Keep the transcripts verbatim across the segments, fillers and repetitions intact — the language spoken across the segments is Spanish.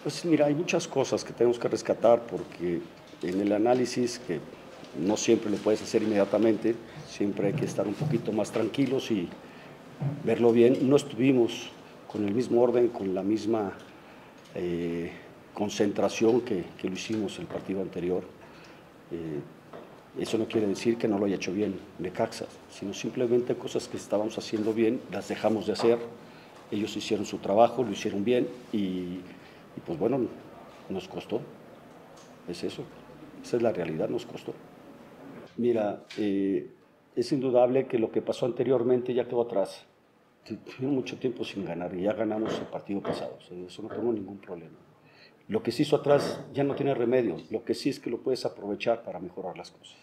Pues mira, hay muchas cosas que tenemos que rescatar porque en el análisis, que no siempre lo puedes hacer inmediatamente, siempre hay que estar un poquito más tranquilos y verlo bien. No estuvimos con el mismo orden, con la misma eh, concentración que, que lo hicimos el partido anterior. Eh, eso no quiere decir que no lo haya hecho bien Necaxa, sino simplemente cosas que estábamos haciendo bien, las dejamos de hacer. Ellos hicieron su trabajo, lo hicieron bien y, y pues bueno, nos costó. Es eso, esa es la realidad, nos costó. Mira, eh, es indudable que lo que pasó anteriormente ya quedó atrás. Tuvimos mucho tiempo sin ganar y ya ganamos el partido pasado, o sea, eso no tengo ningún problema. Lo que se hizo atrás ya no tiene remedio, lo que sí es que lo puedes aprovechar para mejorar las cosas.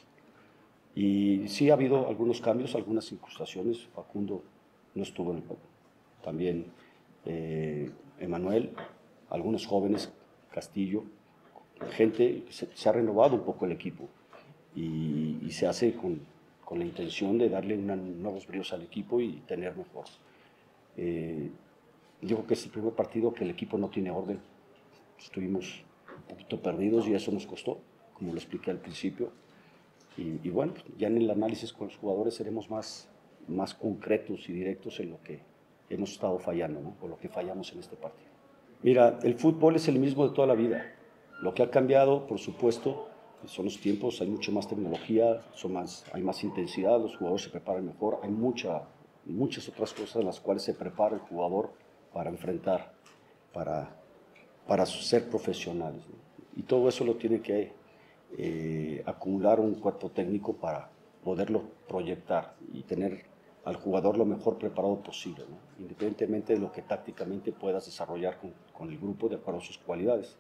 Y sí ha habido algunos cambios, algunas incrustaciones. Facundo no estuvo en el juego. También eh, Emanuel, algunos jóvenes, Castillo, gente, se, se ha renovado un poco el equipo y, y se hace con, con, la intención de darle una, nuevos bríos al equipo y tener mejor. Eh, digo que es el primer partido que el equipo no tiene orden. Estuvimos un poquito perdidos y eso nos costó, como lo expliqué al principio. Y, y bueno, ya en el análisis con los jugadores seremos más, más concretos y directos en lo que hemos estado fallando, ¿no? O lo que fallamos en este partido. Mira, el fútbol es el mismo de toda la vida. Lo que ha cambiado, por supuesto, son los tiempos, hay mucha más tecnología, son más, hay más intensidad, los jugadores se preparan mejor, hay mucha, muchas otras cosas en las cuales se prepara el jugador para enfrentar, para, para ser profesionales, ¿no? Y todo eso lo tiene que eh, acumular un cuerpo técnico para poderlo proyectar y tener al jugador lo mejor preparado posible, ¿no? Independientemente de lo que tácticamente puedas desarrollar con, con el grupo de acuerdo a sus cualidades.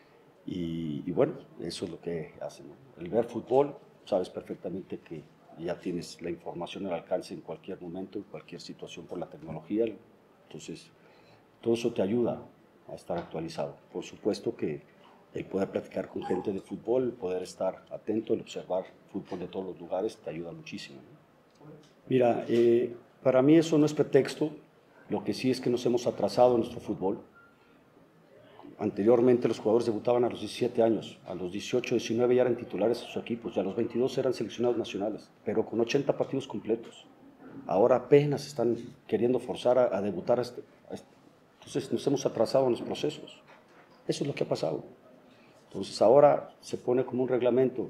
Y, y bueno, eso es lo que hace, ¿no? El ver fútbol, sabes perfectamente que ya tienes la información al alcance en cualquier momento, en cualquier situación por la tecnología. Entonces, todo eso te ayuda a estar actualizado. Por supuesto que el poder platicar con gente de fútbol, el poder estar atento, el observar fútbol de todos los lugares, te ayuda muchísimo, ¿no? Mira, eh, para mí eso no es pretexto, lo que sí es que nos hemos atrasado en nuestro fútbol. Anteriormente los jugadores debutaban a los diecisiete años, a los dieciocho, diecinueve ya eran titulares de sus equipos, y a los veintidós eran seleccionados nacionales, pero con ochenta partidos completos. Ahora apenas están queriendo forzar a, a debutar a este, a este. Entonces nos hemos atrasado en los procesos. Eso es lo que ha pasado. Entonces ahora se pone como un reglamento.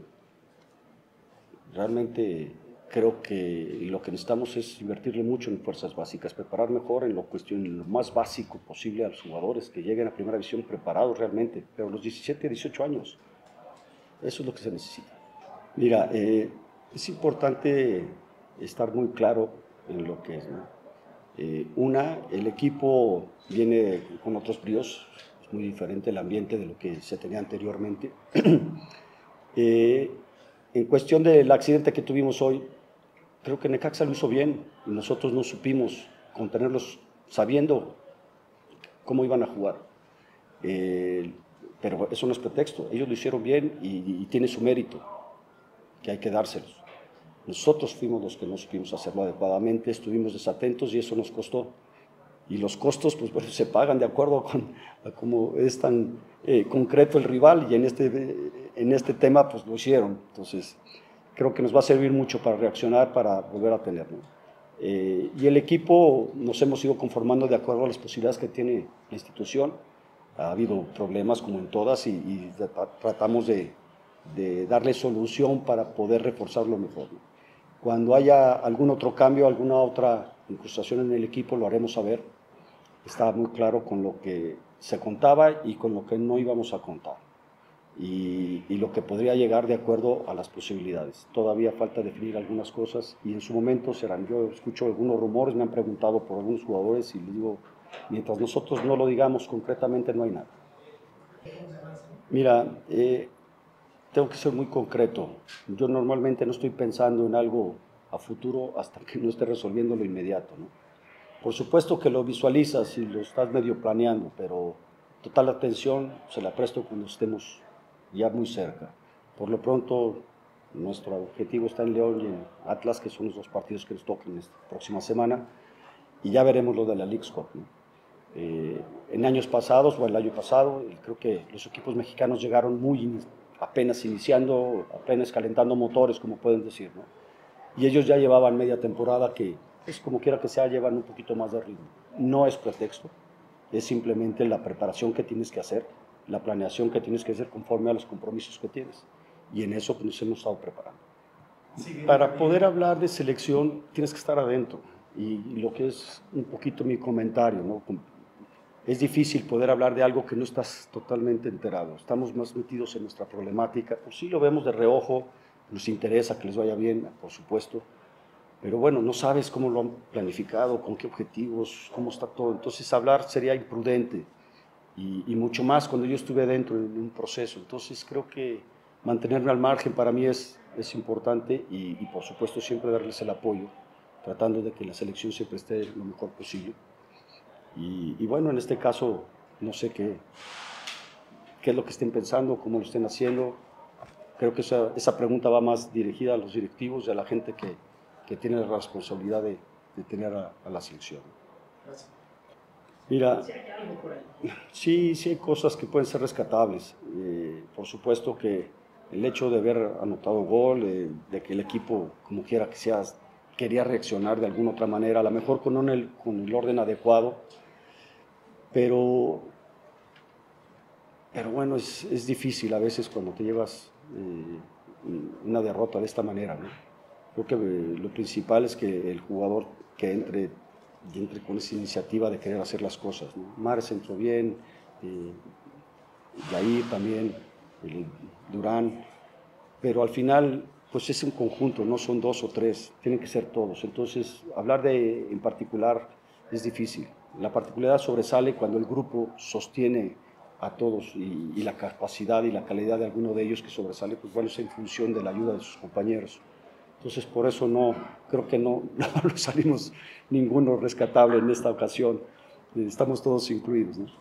Realmente creo que lo que necesitamos es invertirle mucho en fuerzas básicas, preparar mejor en lo, cuestión, en lo más básico posible a los jugadores, que lleguen a primera división preparados realmente, pero a los diecisiete, dieciocho años, eso es lo que se necesita. Mira, eh, es importante estar muy claro en lo que es, ¿no? Eh, una, el equipo viene con otros bríos, es muy diferente el ambiente de lo que se tenía anteriormente. eh, en cuestión del accidente que tuvimos hoy, creo que Necaxa lo hizo bien y nosotros no supimos contenerlos sabiendo cómo iban a jugar. Eh, pero eso no es pretexto, ellos lo hicieron bien y, y tiene su mérito, que hay que dárselos. Nosotros fuimos los que no supimos hacerlo adecuadamente, estuvimos desatentos y eso nos costó. Y los costos, pues bueno, se pagan de acuerdo con a cómo es tan eh, concreto el rival y en este, en este tema pues lo hicieron. Entonces, creo que nos va a servir mucho para reaccionar, para volver a tenerlo. Eh, y el equipo nos hemos ido conformando de acuerdo a las posibilidades que tiene la institución. Ha habido problemas como en todas y, y tratamos de, de darle solución para poder reforzarlo mejor, ¿no? Cuando haya algún otro cambio, alguna otra incrustación en el equipo, lo haremos saber. Estaba muy claro con lo que se contaba y con lo que no íbamos a contar. Y, y lo que podría llegar de acuerdo a las posibilidades. Todavía falta definir algunas cosas y en su momento serán. Yo escucho algunos rumores, me han preguntado por algunos jugadores y les digo, mientras nosotros no lo digamos concretamente, no hay nada. Mira, eh, tengo que ser muy concreto. Yo normalmente no estoy pensando en algo a futuro hasta que no esté resolviendo lo inmediato, ¿no? Por supuesto que lo visualizas y lo estás medio planeando, pero total atención se la presto cuando estemos ya muy cerca. Por lo pronto, nuestro objetivo está en León y en Atlas, que son los dos partidos que nos tocan esta próxima semana, y ya veremos lo de la Leagues Cup, ¿no? Eh, en años pasados, o el año pasado, creo que los equipos mexicanos llegaron muy apenas iniciando, apenas calentando motores, como pueden decir, ¿no? Y ellos ya llevaban media temporada que, pues, como quiera que sea, llevan un poquito más de ritmo. No es pretexto, es simplemente la preparación que tienes que hacer, la planeación que tienes que hacer conforme a los compromisos que tienes. Y en eso nos hemos estado preparando. Para poder hablar de selección tienes que estar adentro. Y lo que es un poquito mi comentario, ¿no? Es difícil poder hablar de algo que no estás totalmente enterado. Estamos más metidos en nuestra problemática. Pues sí, lo vemos de reojo, nos interesa que les vaya bien, por supuesto, pero bueno, no sabes cómo lo han planificado, con qué objetivos, cómo está todo. Entonces hablar sería imprudente y, y mucho más cuando yo estuve dentro en un proceso. Entonces creo que mantenerme al margen para mí es, es importante y, y por supuesto siempre darles el apoyo, tratando de que la selección siempre esté lo mejor posible. Y, y bueno, en este caso no sé qué, qué es lo que estén pensando, cómo lo estén haciendo. Creo que esa, esa pregunta va más dirigida a los directivos y a la gente que, que tiene la responsabilidad de, de tener a, a la selección. Gracias. Mira, Si hay algo por ahí. sí, sí hay cosas que pueden ser rescatables. Eh, por supuesto que el hecho de haber anotado gol, eh, de que el equipo, como quiera que sea, quería reaccionar de alguna otra manera, a lo mejor con, el, con el orden adecuado, pero, pero bueno, es, es difícil a veces cuando te llevas eh, una derrota de esta manera, ¿no? Creo que eh, lo principal es que el jugador que entre, y entre con esa iniciativa de querer hacer las cosas, ¿no? Mares entró bien, eh, Yair también, el Durán, pero al final pues es un conjunto, no son dos o tres, tienen que ser todos. Entonces, hablar de en particular es difícil. La particularidad sobresale cuando el grupo sostiene a todos y, y la capacidad y la calidad de alguno de ellos que sobresale, pues bueno, es en función de la ayuda de sus compañeros. Entonces, por eso no, creo que no, no salimos ninguno rescatable en esta ocasión. Estamos todos incluidos, ¿no?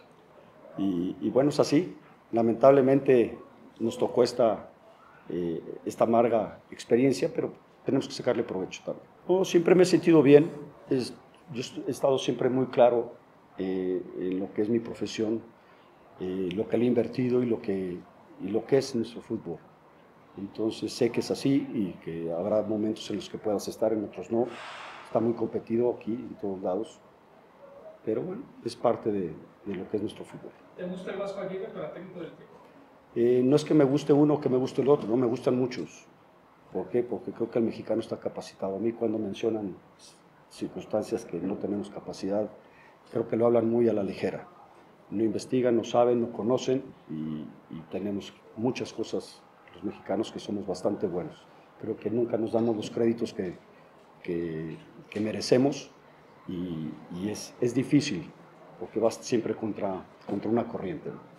Y, y bueno, es así. Lamentablemente nos tocó esta, eh, esta amarga experiencia, pero tenemos que sacarle provecho también. Yo siempre me he sentido bien. Es, yo he estado siempre muy claro eh, en lo que es mi profesión, eh, lo que le he invertido y lo que, y lo que es nuestro fútbol. Entonces sé que es así y que habrá momentos en los que puedas estar, en otros no. Está muy competido aquí, en todos lados. Pero bueno, es parte de, de lo que es nuestro fútbol. ¿Te gusta el Vasco Aguirre para técnico del equipo? Eh, no es que me guste uno o que me guste el otro, no, me gustan muchos. ¿Por qué? Porque creo que el mexicano está capacitado. A mí cuando mencionan circunstancias que no tenemos capacidad, creo que lo hablan muy a la ligera. No investigan, no saben, no conocen y, y tenemos muchas cosas los mexicanos que somos bastante buenos. Creo que nunca nos damos los créditos que, que, que merecemos y, y es, es difícil porque vas siempre contra, contra una corriente, ¿no?